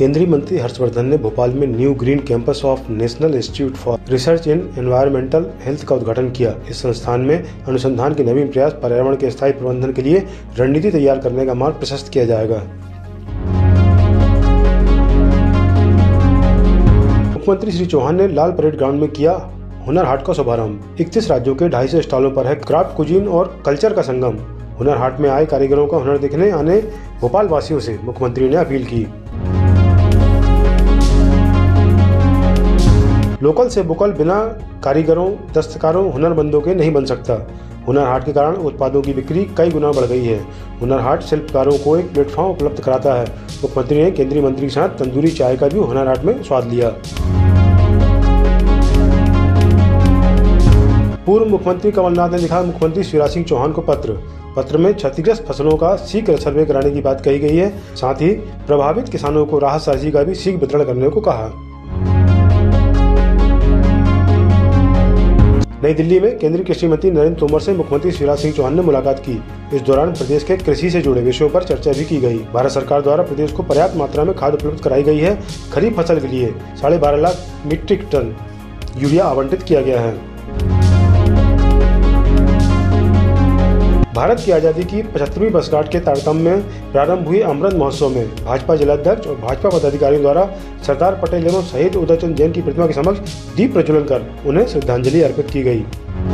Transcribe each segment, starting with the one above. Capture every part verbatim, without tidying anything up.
केंद्रीय मंत्री हर्षवर्धन ने भोपाल में new green campus of national institute for research in environmental health का उद्घाटन किया। इस संस्थान में अनुसंधान के नवीन प्रयास, पर्यावरण के स्थायी प्रबंधन के लिए रणनीति तैयार करने का मार्ग प्रशस्त किया जाएगा। मुख्यमंत्री श्री चौहान ने लाल परेड ग्राउंड में किया हुनर हाट का शुभारंभ। इकतीस राज्यों के ढाई सौ स्टॉलों पर है क्राफ्ट, कुजीन और कल्चर का संगम। हुनर हाट में आए कारीगरों का हुनर दिखने आने भोपाल वासियों से मुख्यमंत्री ने अपील की। लोकल से वोकल बिना कारीगरों, दस्तकारों, हुनरमंदों के नहीं बन सकता। हुनर हाट के कारण उत्पादों की बिक्री कई गुना बढ़ गई है। हुनर हाट शिल्पकारों को एक प्लेटफॉर्म उपलब्ध कराता है। मुख्यमंत्री ने केंद्रीय मंत्री के साथ तंदूरी चाय का भी हुनर हाट में स्वाद लिया। पूर्व मुख्यमंत्री कमलनाथ ने लिखा मुख्यमंत्री शिवराज सिंह चौहान को पत्र। पत्र में क्षतिग्रस्त फसलों का शीघ्र सर्वे कराने की बात कही गई है। साथ ही प्रभावित किसानों को राहत राशि का भी शीघ्र वितरण करने को कहा। नई दिल्ली में केंद्रीय कृषि मंत्री नरेंद्र तोमर से मुख्यमंत्री शिवराज सिंह चौहान ने मुलाकात की। इस दौरान प्रदेश के कृषि से जुड़े विषयों पर चर्चा भी की गई। भारत सरकार द्वारा प्रदेश को पर्याप्त मात्रा में खाद उपलब्ध कराई गई है। खरीफ फसल के लिए साढ़े बारह लाख मीट्रिक टन यूरिया आवंटित किया गया है। भारत की आजादी की पचहत्तरवीं वर्षगांठ के तारतम्य में प्रारंभ हुए अमृत महोत्सव में भाजपा जिलाध्यक्ष और भाजपा पदाधिकारियों द्वारा सरदार पटेल एवं शहीद उधम चंद जैन की प्रतिमा के समक्ष दीप प्रज्वलन कर उन्हें श्रद्धांजलि अर्पित की गई।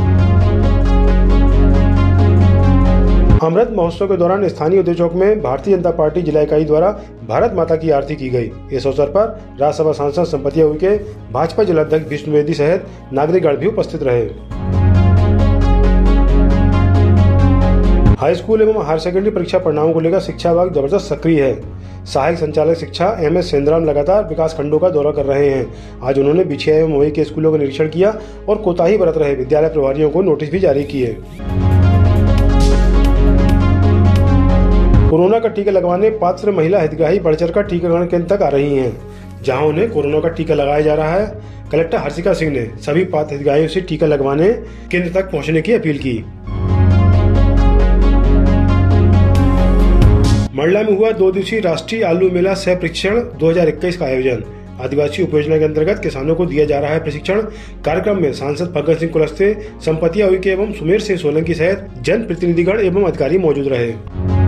अमृत महोत्सव के दौरान स्थानीय उद्योग चौक में भारतीय जनता पार्टी जिला इकाई द्वारा भारत माता की आरती की गई। इस अवसर पर राज्यसभा सांसद संपतिया उइके, भाजपा जिलाध्यक्ष विष्णु द्विवेदी सहित नागरिकगण भी उपस्थित रहे। हाई स्कूल एवं हायर सेकेंडरी परीक्षा परिणामों को लेकर शिक्षा विभाग जबरदस्त सक्रिय है। सहायक संचालक शिक्षा एम एस सेंद्राम लगातार विकास खंडों का दौरा कर रहे हैं। आज उन्होंने बिछिया एवं मवई के स्कूलों का निरीक्षण किया और कोताही बरत रहे विद्यालय प्रभारियों को नोटिस भी जारी किए। कोरोना का टीका लगवाने पात्र महिला हितग्राही बढ़-चढ़ कर टीकाकरण केंद्र तक आ रही हैं, जहां उन्हें कोरोना का टीका लगाया जा रहा है। कलेक्टर हर्षिका सिंह ने सभी पात्र हितग्राहियों से टीका लगवाने केंद्र तक पहुँचने की अपील की। मंडला में हुआ दो दिवसीय राष्ट्रीय आलू मेला सह प्रशिक्षण दो हज़ार इक्कीस का आयोजन। आदिवासी उपयोजना के अंतर्गत किसानों को दिया जा रहा है प्रशिक्षण। कार्यक्रम में सांसद फग्गन सिंह कुलस्ते, संपतिया उइके एवं सुमेर सिंह सोलंकी सहित जन प्रतिनिधिगण एवं अधिकारी मौजूद रहे।